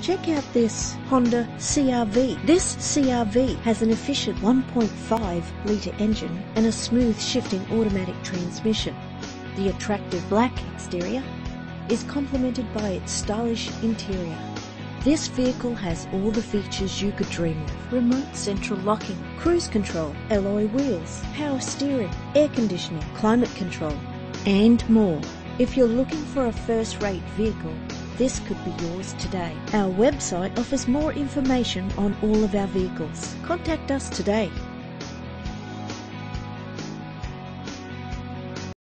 Check out this Honda CR-V. This CR-V has an efficient 1.5 litre engine and a smooth shifting automatic transmission. The attractive black exterior is complemented by its stylish interior. This vehicle has all the features you could dream of: remote central locking, cruise control, alloy wheels, power steering, air conditioning, climate control, and more. If you're looking for a first-rate vehicle, this could be yours today. Our website offers more information on all of our vehicles. Contact us today.